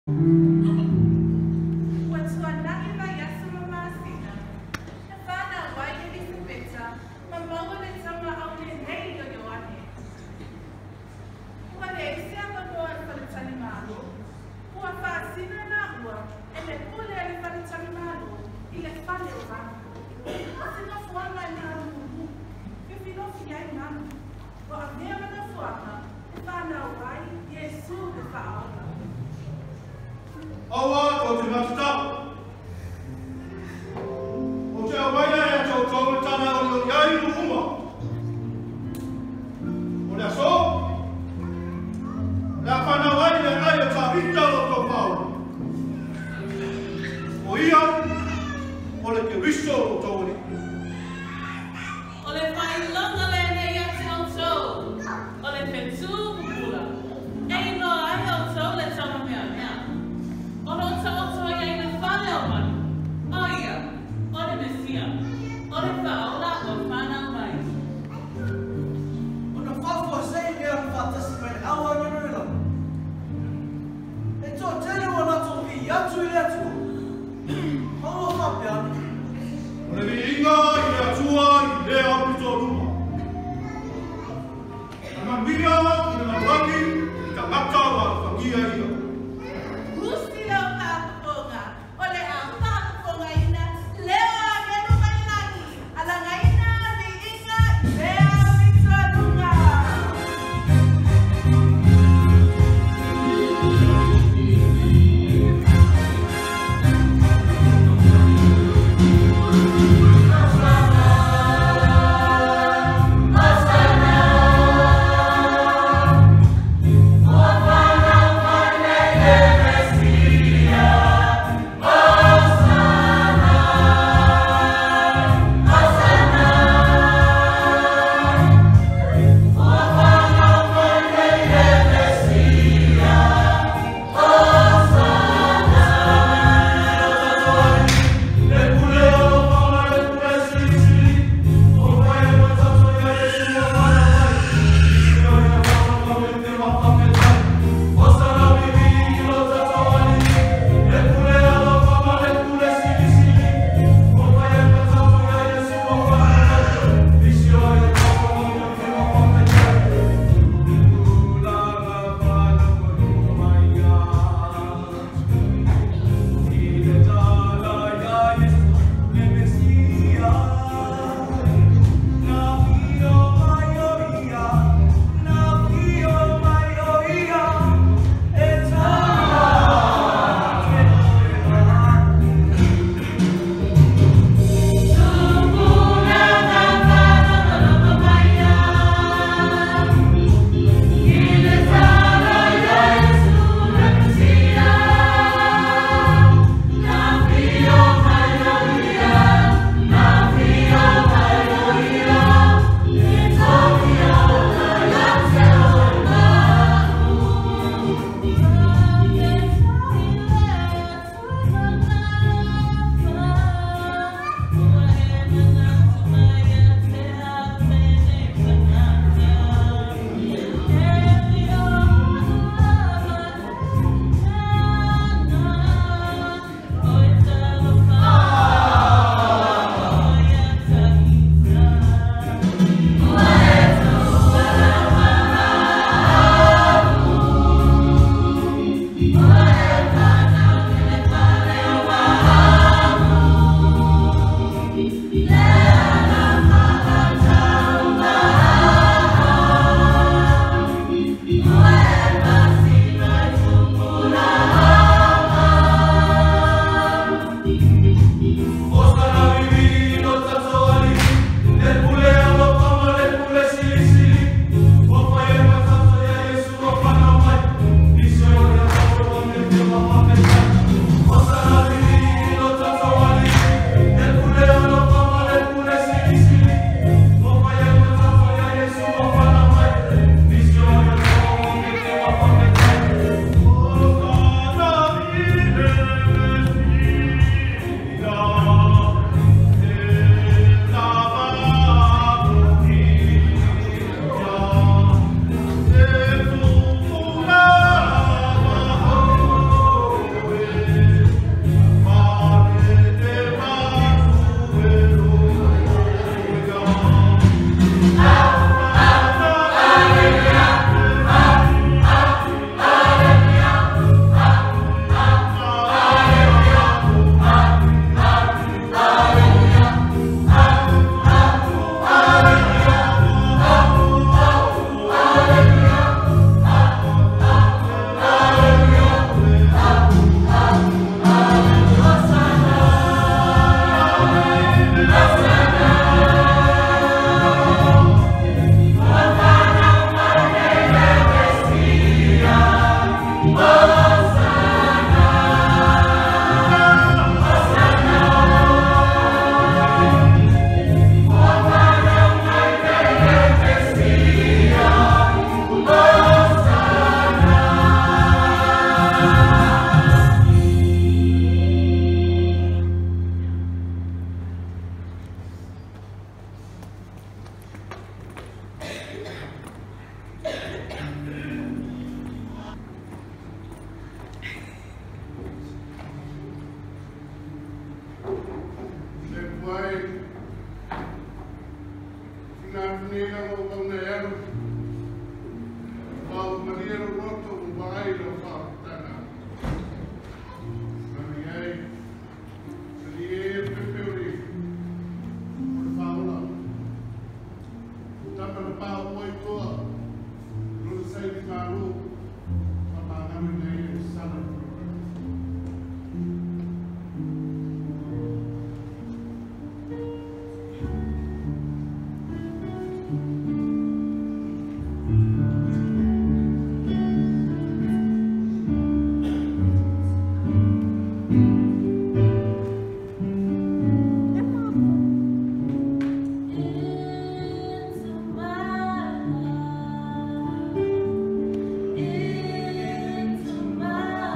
Awa o te matutau. O te awaia e tau tau tana o lo iai no uma. O le aso. La whanawai le ai o ta ita o tau pau. O ia, o le ke riso o tau ni. O le whai longa le nei a te au tau. O le petu kupula. Ei no ai au tau le tama mea mea. O no tau ai na whale o mani. Aia, o le mesia. O le whaola o whanau mai. O na whawhua sei mea whatasi mai awa ngerela. E tō tele o na tō ki atu i le atua. Haua whapea. O le vi inga i le atua i le apito ruma. Ana mia i le mawangi i ka ngata wa whangia ia. Rusti leo kāpuponga. O le a kāpuponga ina. Leo a genu mai langi. Alanga ina vi inga i lea vitorunga. Osana,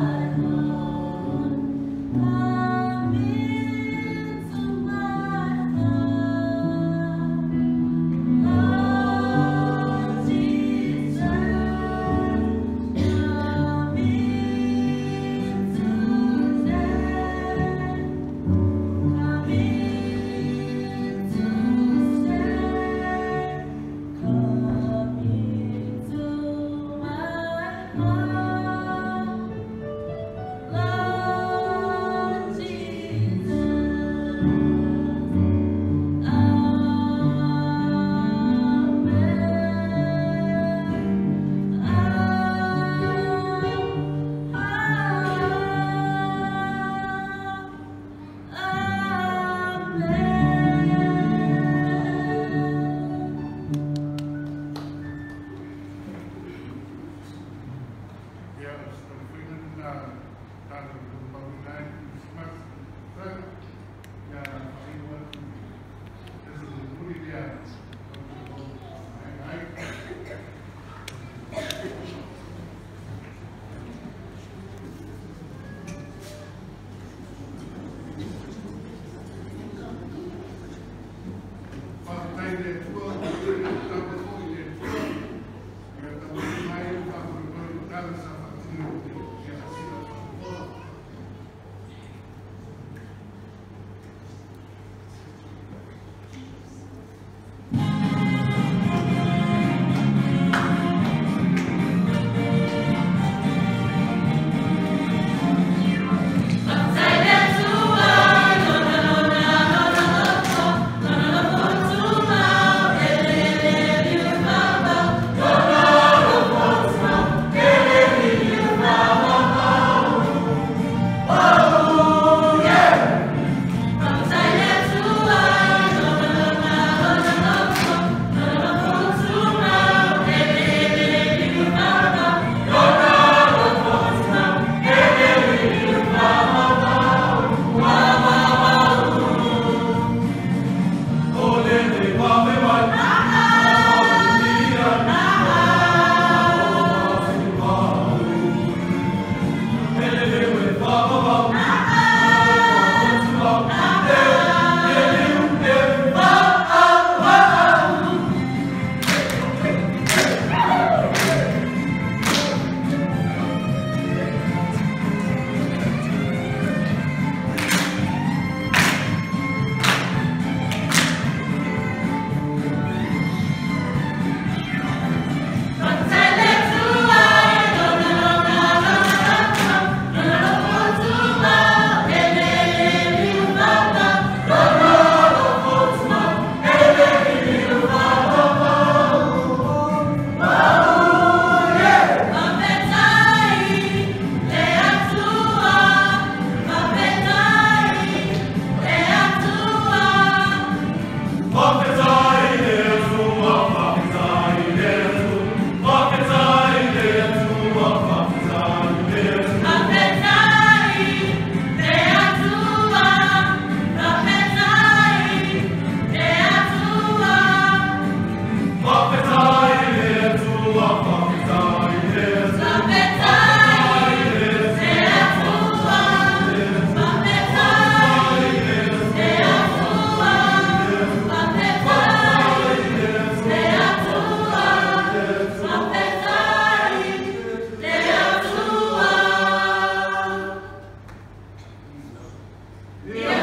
Yeah.